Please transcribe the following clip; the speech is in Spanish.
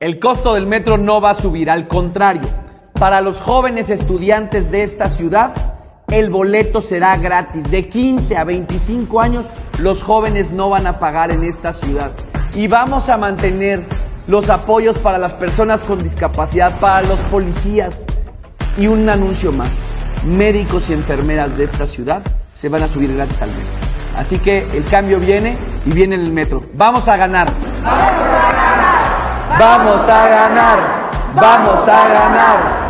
El costo del metro no va a subir, al contrario, para los jóvenes estudiantes de esta ciudad, el boleto será gratis. De 15 a 25 años, los jóvenes no van a pagar en esta ciudad. Y vamos a mantener los apoyos para las personas con discapacidad, para los policías. Y un anuncio más, médicos y enfermeras de esta ciudad se van a subir gratis al metro. Así que el cambio viene y viene en el metro. ¡Vamos a ganar! ¡Vamos a ganar! ¡Vamos a ganar! ¡Vamos a ganar!